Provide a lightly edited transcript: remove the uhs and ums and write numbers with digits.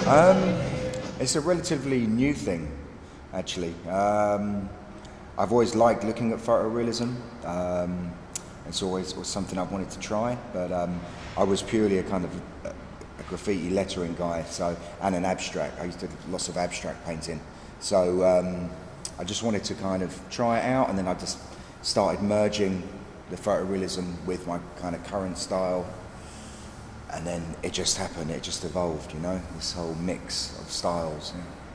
Um, it's a relatively new thing, actually. I've always liked looking at photorealism. It's always was something I've wanted to try, but I was purely a kind of a graffiti lettering guy, and an abstract. I used to do lots of abstract painting, so I just wanted to kind of try it out, and then I just started merging the photorealism with my kind of current style. And then it just happened, it just evolved, you know, this whole mix of styles. Yeah.